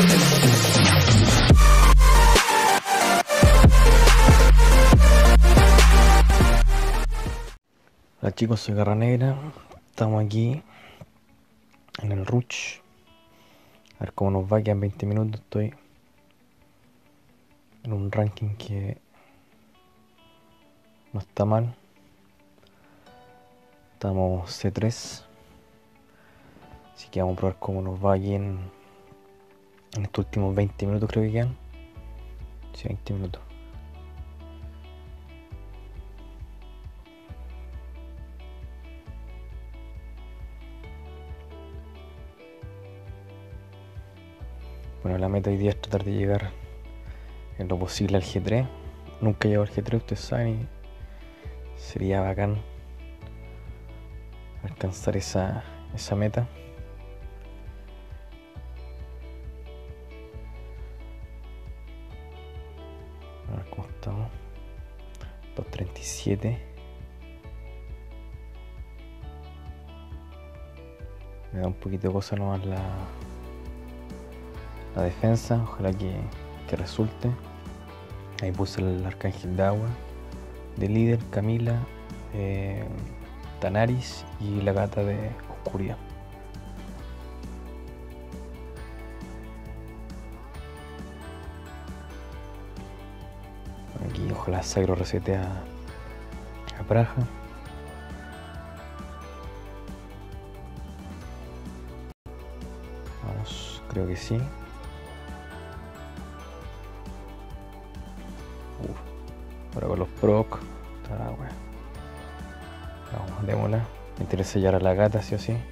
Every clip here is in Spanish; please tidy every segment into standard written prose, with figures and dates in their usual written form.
Hola chicos, soy Garra Negra. Estamos aquí en el Ruch. A ver cómo nos va, quedan 20 minutos. Estoy en un ranking que no está mal. Estamos C3. Así que vamos a probar cómo nos va aquí en estos últimos 20 minutos, creo que quedan. Sí, 20 minutos. Bueno, la meta hoy día es tratar de llegar en lo posible al G3. Nunca he llegado al G3, ustedes saben, y sería bacán alcanzar esa meta. A ver cómo estamos. 237. Me da un poquito de cosa nomás la defensa. Ojalá que resulte. Ahí puse el Arcángel de Agua de líder, Camila, Tanaris y la gata de Oscuridad. Aquí ojalá Sagro resete a Praja. Vamos, creo que sí. Ahora con los proc. Bueno. Vamos, démosla. Me interesa sellar a la gata, sí o sí.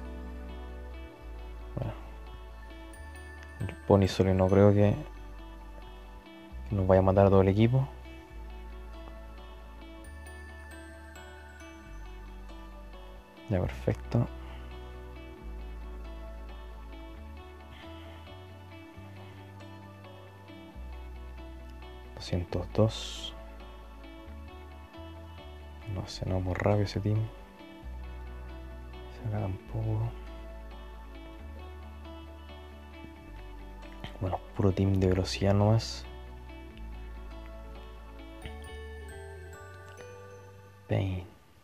Bueno. El pony solo no creo que nos vaya a matar a todo el equipo. Ya, perfecto. $202. No sé, no, muy rápido ese team. Se acaba un poco. Bueno, puro team de velocidad nomás. Pain.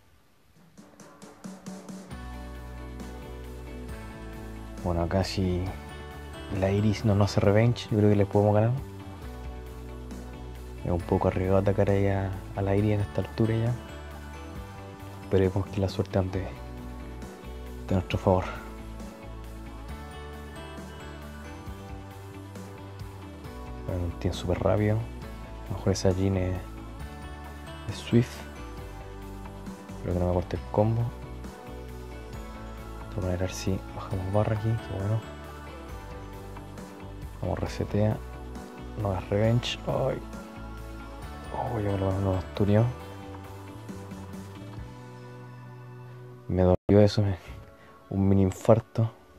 Bueno, acá si la Iris no hace revenge, yo creo que le podemos ganar. Es un poco arriesgado atacar ahí a la Iris en esta altura ya. Esperemos que la suerte ande de nuestro favor. Bueno, un team súper rápido. A lo mejor esa Jean es Swift. Creo que no me corte el combo. De todas maneras, si bajamos barra aquí, que bueno. Vamos, resetea. No es revenge. Ay. Oh, ya me lo asturió. Me dolió eso, un mini infarto.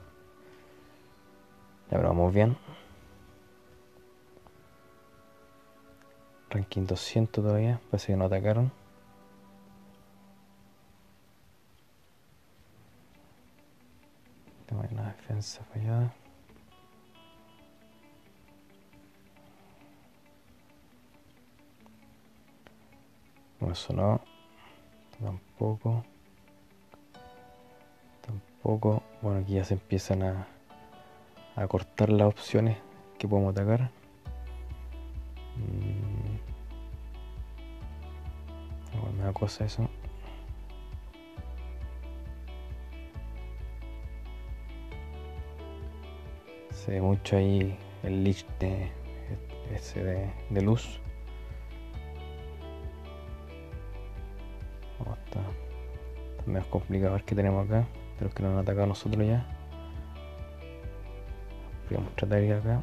Ya, pero vamos bien. Ranking 200 todavía, parece que no atacaron. Tengo una defensa fallada. No, eso no. Tampoco. Bueno, aquí ya se empiezan a cortar las opciones que podemos atacar. Igual me da cosa eso. Se ve mucho ahí el leech de luz. Está menos complicado. A ver qué tenemos acá. De los que nos han atacado a nosotros ya. Podríamos tratar de ir acá.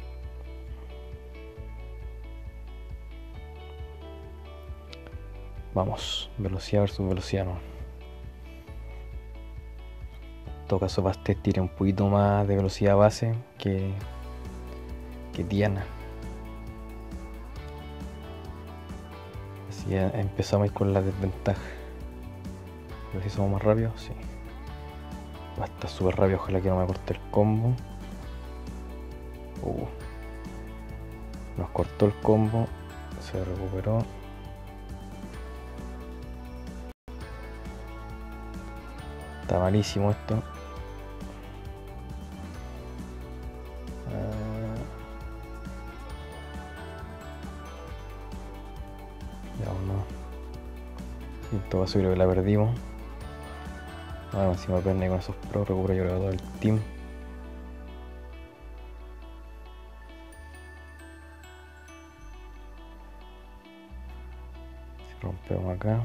Vamos, velocidad versus velocidad, no. En todo caso, Bastet tiene un poquito más de velocidad base que Diana. Así ya empezamos con la desventaja. Pero si somos más rápidos, sí. Va a estar súper rápido, ojalá que no me corte el combo. Nos cortó el combo. Se recuperó. Está malísimo esto. Ya no. Y en todo caso creo que la perdimos. Bueno, encima perne con esos pros, recupero yo creo todo el team. Si rompemos acá.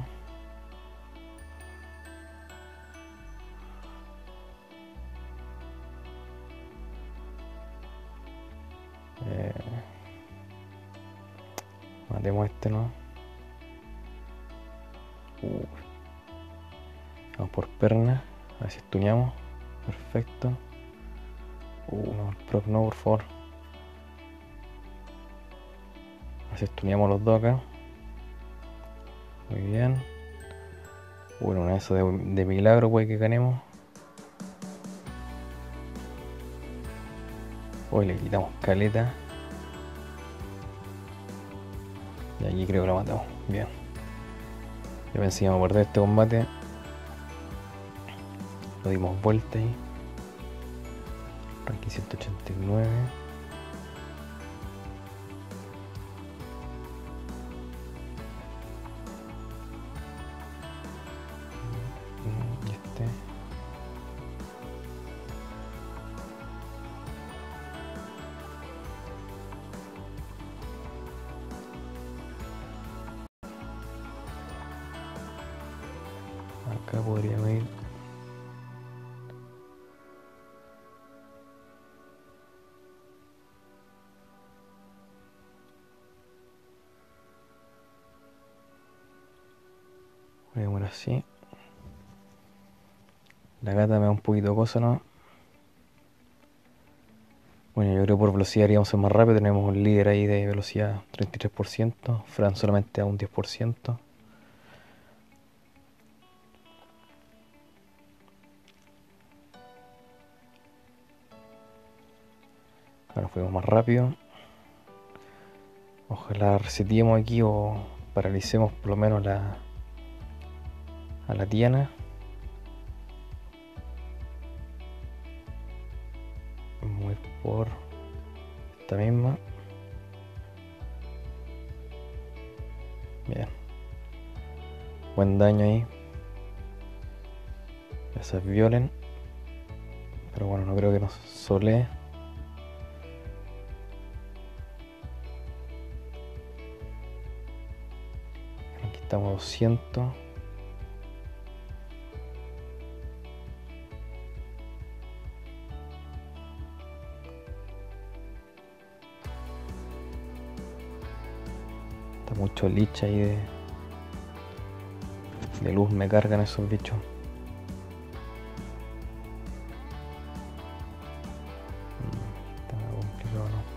Matemos este, ¿no? Vamos por perna. A ver si estuneamos. Perfecto. No, el proc no, por favor. A ver si estuneamos los dos acá. Muy bien. Bueno, una de esas de milagro puede que ganemos. Hoy le quitamos caleta. Y aquí creo que lo matamos. Bien. Yo pensé que íbamos a perder este combate. Lo dimos vuelta ahí. Ranking 189. Y este. Acá podríamos ir. Bueno, así. La gata me da un poquito de cosa, ¿no? Bueno, yo creo que por velocidad iríamos a ser más rápido. Tenemos un líder ahí de velocidad 33%. Fran solamente a un 10%. Ahora fuimos más rápido. Ojalá reseteemos aquí o paralicemos por lo menos a la Diana. Vamos a ir por esta misma. Bien. Buen daño ahí. Esas violen. Pero bueno, no creo que nos solee. Aquí estamos 200. Está mucho lich ahí de luz, me cargan esos bichos. Está complicado, ¿no?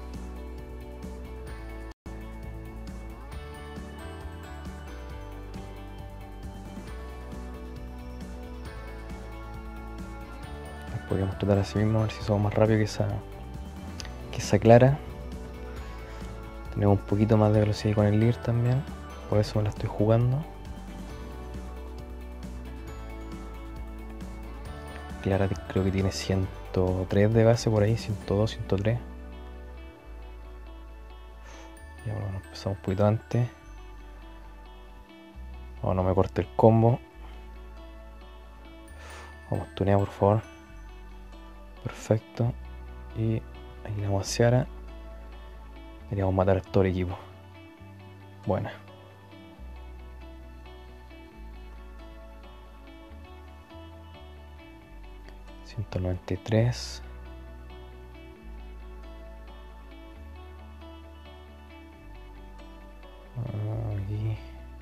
Podríamos tratar así mismo, a ver si somos más rápidos que esa Clara. Tenemos un poquito más de velocidad con el Leer también, por eso me la estoy jugando. Clara creo que tiene 103 de base por ahí, 102, 103. Ya bueno, empezamos un poquito antes. Oh, no me corte el combo. Vamos, tunea por favor. Perfecto. Y aquí le vamos a Ciara. Queríamos matar a todo el equipo. Buena. $193. Aquí.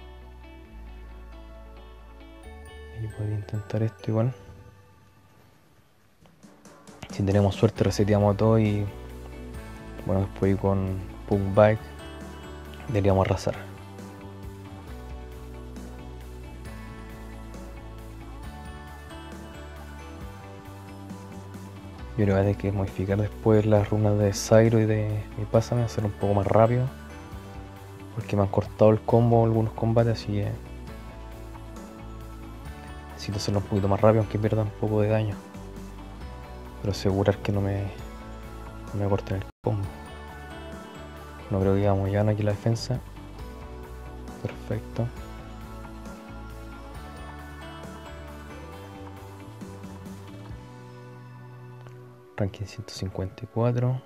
Y podría intentar esto igual. Si tenemos suerte reseteamos todo y bueno, después con Pug Bike deberíamos arrasar. Yo creo que hay que modificar después las runas de Zyro y de mi Pásame, hacer un poco más rápido. Porque me han cortado el combo algunos combates, así que necesito hacerlo un poquito más rápido, aunque pierda un poco de daño. Pero asegurar que no me corten el combo. No creo que vamos ya aquí la defensa. Perfecto. Ranking 154.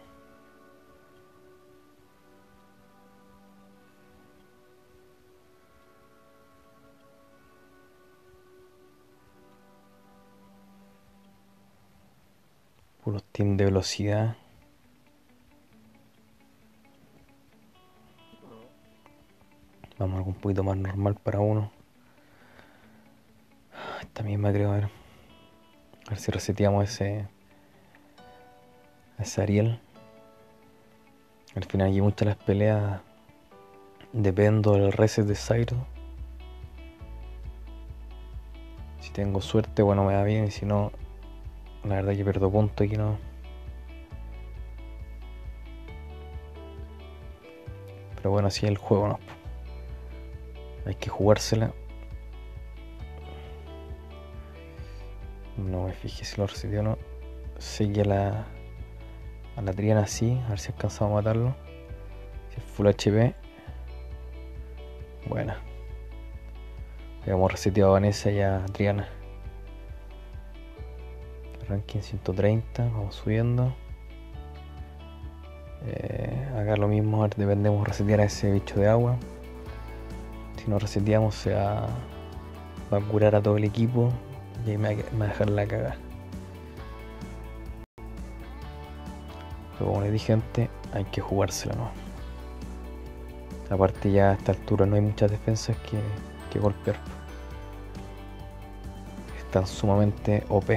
Puros team de velocidad. Vamos a algo un poquito más normal para uno. Esta misma creo, a ver si reseteamos ese Ariel. Al final aquí muchas las peleas dependo del reset de Zyro. Si tengo suerte, bueno, me va bien, y si no, la verdad que pierdo punto aquí, no. Pero bueno, así es el juego, ¿no? Hay que jugársela. No me fijé si lo reseteó o no. Seguí a la Triana así, a ver si alcanzamos a matarlo. Si es full HP. Buena. Habíamos reseteado a Vanessa y a Triana. Ranking 130, vamos subiendo. Acá lo mismo, a ver, dependemos resetear a ese bicho de agua. Si no reseteamos se va a curar a todo el equipo y ahí me va a dejar la cagada. Pero como les dije antes, hay que jugársela, ¿no? Aparte ya a esta altura no hay muchas defensas que golpear. Están sumamente OP.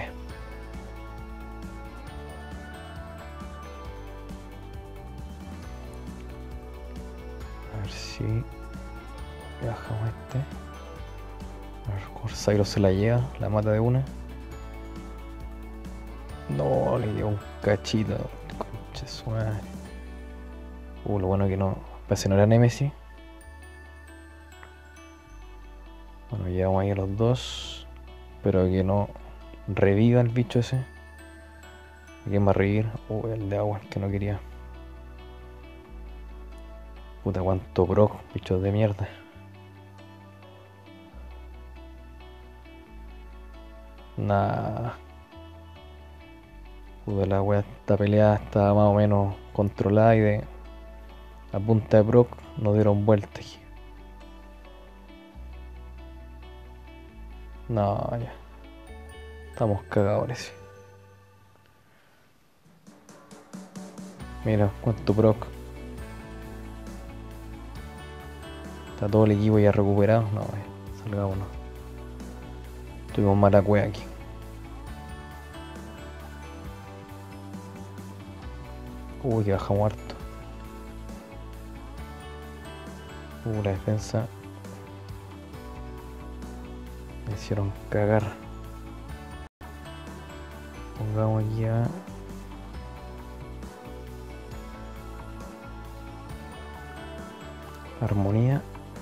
A ver si bajamos este. A ver, Corsairo se la lleva, la mata de una. No, le dio un cachito. Concha su madre. Lo bueno que no. Parece no era Nemesis. Bueno, llevamos ahí a los dos. Pero que no reviva el bicho ese. ¿A quién va a revivir? El de agua, el que no quería. Puta, cuánto proc, bichos de mierda. Nah. Puta, la wea, esta pelea estaba más o menos controlada y a punta de proc nos dieron vuelta aquí. No, ya. Estamos cagadores. Mira, cuánto proc. Está todo el equipo ya recuperado. No, salgámonos. Tuvimos mala cueva aquí. Uy, que bajamos harto. La defensa. Me hicieron cagar. Pongamos aquí a... Armonía.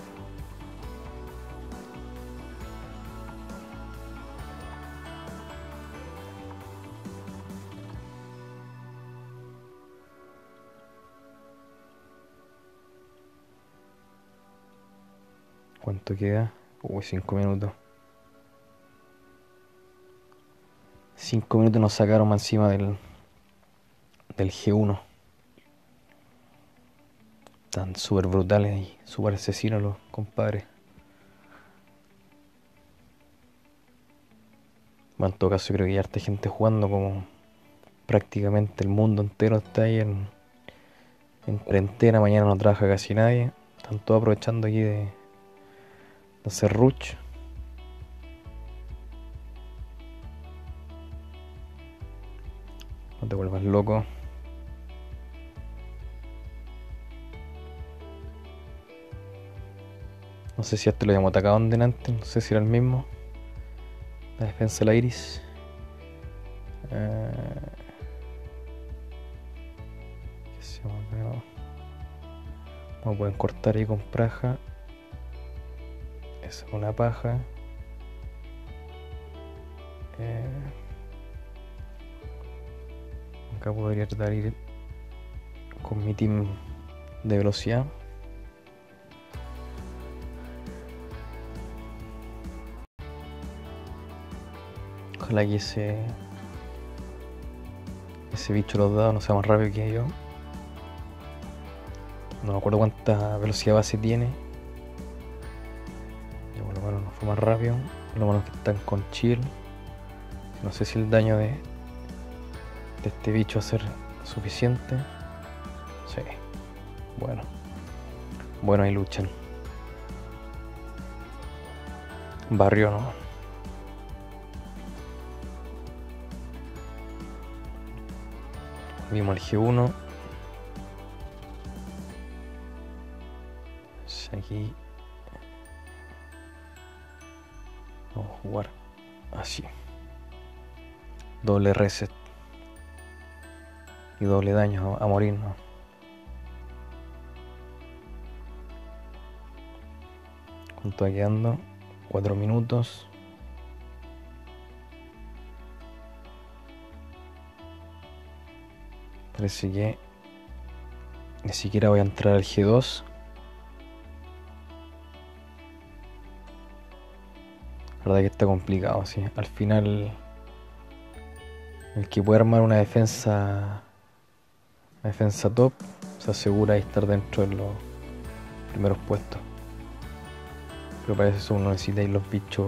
¿Cuánto queda? 5 minutos. 5 minutos nos sacaron más encima del G1. Están súper brutales y súper asesinos los compadres. Bueno, en todo caso creo que hay harta gente jugando, como prácticamente el mundo entero está ahí en cuarentena. Mañana no trabaja casi nadie. Están todos aprovechando aquí de hacer rush. No te vuelvas loco. No sé si este lo habíamos atacado antes, no sé si era el mismo. La defensa de la Iris. como pueden cortar ahí con praja. Es una paja. Acá podría tratar de ir con mi team de velocidad. Ojalá que ese bicho de los dados no sea más rápido que yo. No me acuerdo cuánta velocidad base tiene. Ya por lo menos no fue más rápido. Lo bueno es que están con chill. No sé si el daño de este bicho va a ser suficiente. Sí. Bueno. Bueno, ahí luchan. Barrio no. Vimos el G1. Aquí vamos a jugar así. Doble reset. Y doble daño a morir, ¿no? ¿Cuánto va quedando? 4 minutos. Parece que ni siquiera voy a entrar al G2. La verdad que está complicado, sí. Al final, el que puede armar una defensa top se asegura de estar dentro de los primeros puestos. Pero para eso uno necesita ir los bichos.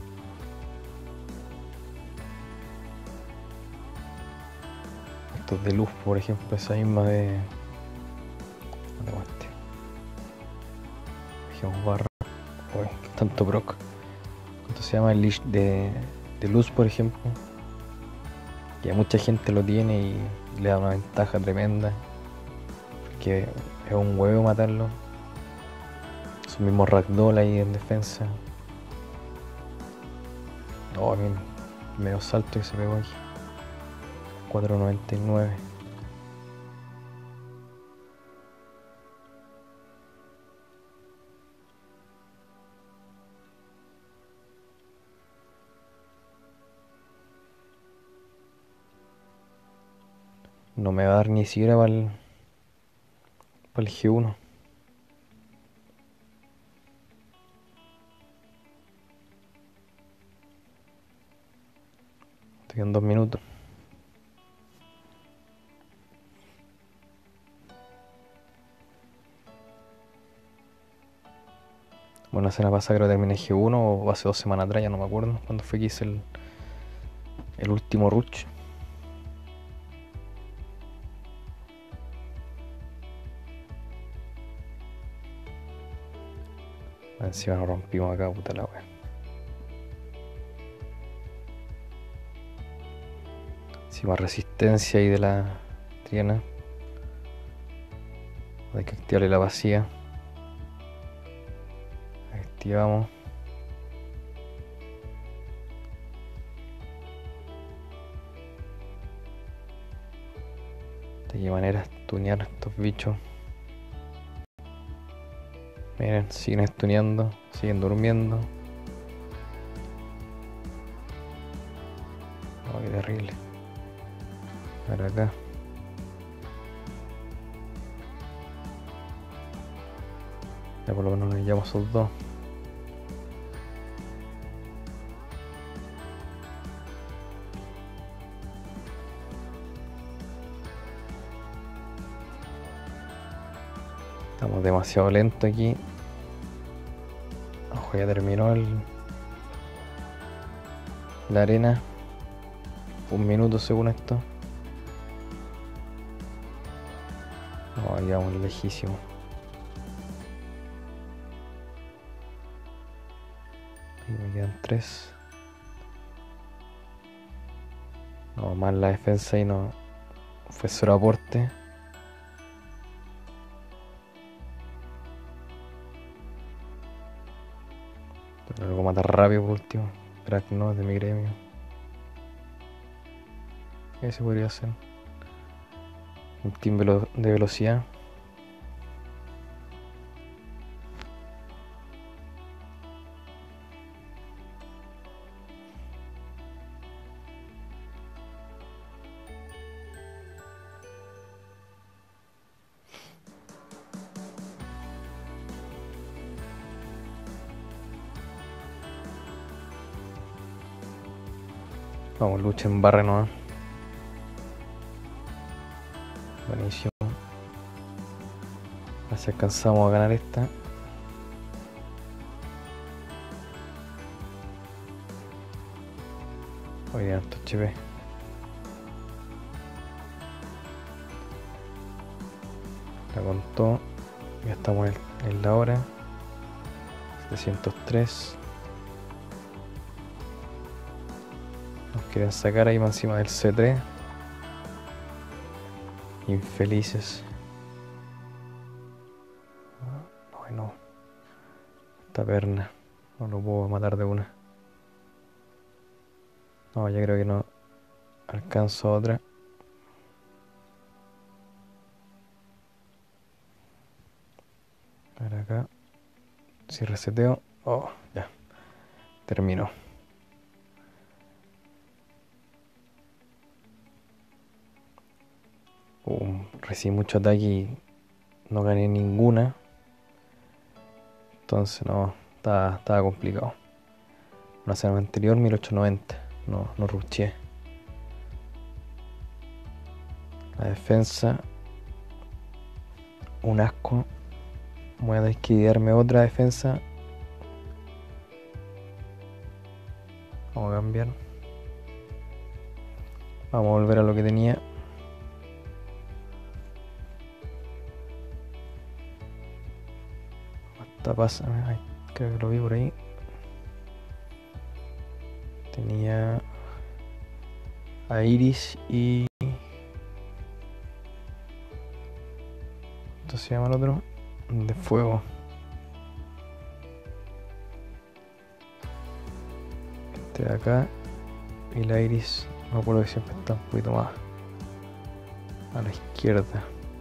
Estos de luz, por ejemplo, esa misma de. Aguante. Dejemos barra. Uy, tanto proc. ¿Cuánto se llama el leash de luz, por ejemplo? Que mucha gente lo tiene y le da una ventaja tremenda. Porque es un huevo matarlo. Su mismo ragdoll ahí en defensa. Oh, bien. Medio salto que se pegó aquí. 4.99. No me va a dar ni siquiera para el G1. Estoy en 2 minutos. Bueno, la semana pasada creo que terminé G1 o hace 2 semanas atrás, ya no me acuerdo cuándo fue que hice el último rush. Encima nos rompimos acá, puta la wea. Encima resistencia ahí de la Triana. Hay que activarle la vacía. Activamos. De qué manera stunear a estos bichos. Miren, siguen stuneando, siguen durmiendo. Oh, qué terrible. Para acá. Ya por lo menos nos llevamos esos dos. Estamos demasiado lentos aquí. Ojo, ya terminó la arena. 1 minuto según esto. No, llegamos lejísimo. Y me quedan 3. No, más la defensa y no fue solo aporte. Pero algo matar rápido por último. Crack no, es de mi gremio. Ese podría ser un team de velocidad. Vamos, lucha en barre nomás. Buenísimo. A ver si alcanzamos a ganar esta. Oye, harto HP. La contó. Ya estamos en la hora. 703. Nos quieren sacar ahí más encima del C3. Infelices. No. Esta perna. No lo puedo matar de una. No, ya creo que no alcanzo otra. A ver acá. Si reseteo. Oh, ya. Terminó. Recibí mucho ataque y no gané ninguna. Entonces no, estaba complicado. Una semana anterior 1890. No rushé. La defensa. Un asco. Voy a tener que idearme otra defensa. Vamos a cambiar. Vamos a volver a lo que tenía. Hasta pasa. Ay, creo que lo vi por ahí. Tenía a Iris y... ¿Esto se llama el otro? De fuego. Este de acá. Y la Iris, no me acuerdo que siempre está un poquito más a la izquierda.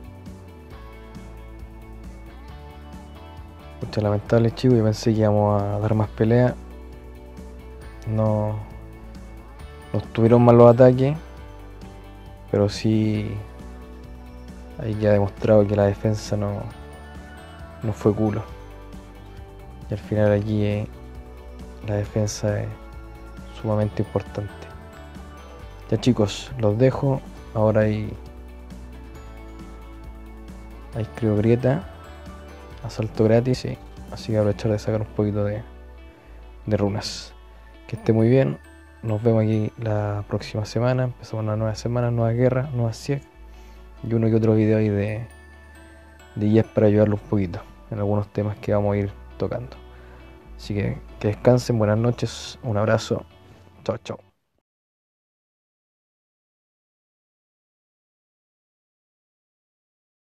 Pucha, lamentable, chicos. Yo pensé que íbamos a dar más pelea. No estuvieron mal los ataques, pero sí ahí ya ha demostrado que la defensa no fue culo. Y al final aquí la defensa es sumamente importante. Ya, chicos, los dejo. Ahora hay creo grieta, asalto gratis, sí. Así que aprovechar de sacar un poquito de runas. Que esté muy bien. Nos vemos aquí la próxima semana. Empezamos una nueva semana, nueva guerra, nueva CIEC. Y uno que otro video ahí de guías para ayudarlo un poquito en algunos temas que vamos a ir tocando. Así que descansen, buenas noches, un abrazo. Chao, chao.